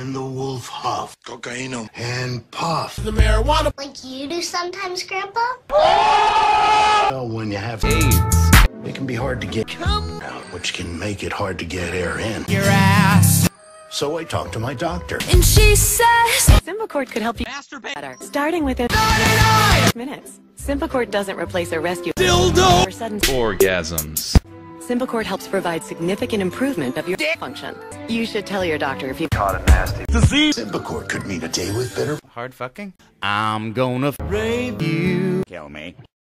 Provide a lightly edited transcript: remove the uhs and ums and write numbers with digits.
and the wolf huff. Cocaine and puff. The marijuana. Like you do sometimes, Grandpa? Well, when you have AIDS, it can be hard to get out, which can make it hard to get air in. Your ass. So I talked to my doctor. And she says Symbicort could help you masturbate better, starting within 99 minutes. Symbicort doesn't replace or rescue Dildo. or sudden orgasms. Symbicort helps provide significant improvement of your dick function. You should tell your doctor if you Caught it nasty. Disease. Symbicort could mean a day with better. Hard fucking? I'm gonna rape you. Kill me.